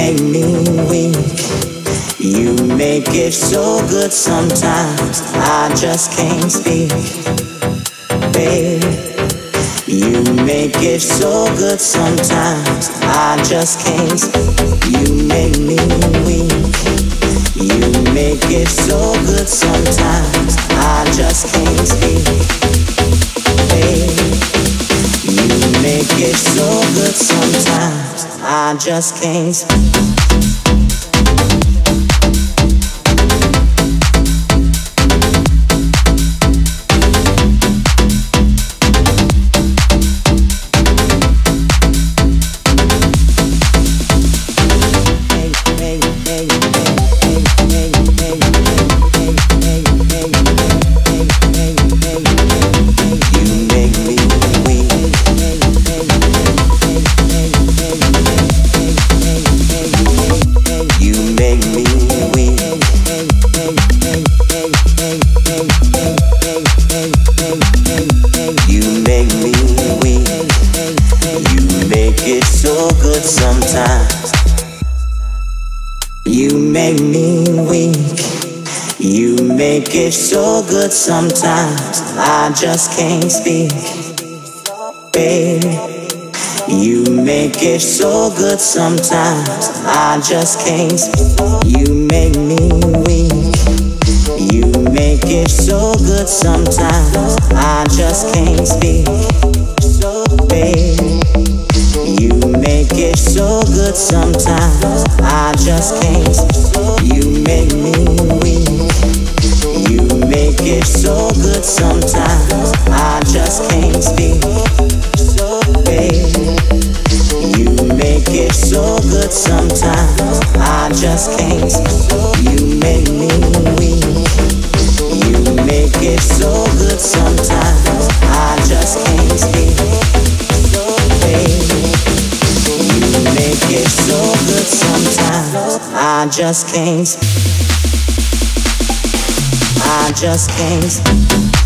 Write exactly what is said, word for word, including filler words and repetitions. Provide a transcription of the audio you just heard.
make me weak. You make it so good sometimes I just can't speak. Babe, you make it so good sometimes I just can't speak. You make me weak. You make it so good sometimes I just can't speak. Babe, you make it so good sometimes I just can't speak. Sometimes you make me weak. You make it so good sometimes I just can't speak. Babe, you make it so good sometimes I just can't speak. You make me weak. You make it so good sometimes I just can't speak. So babe, you make it so good sometimes I just can't speak. You make me weak. You make it so good sometimes I just can't speak. So babe, you make it so good sometimes I just can't speak. You make me weak. You make it so good sometimes I just can't speak. So babe, you make it so good sometimes I just can't speak. I just can't speak.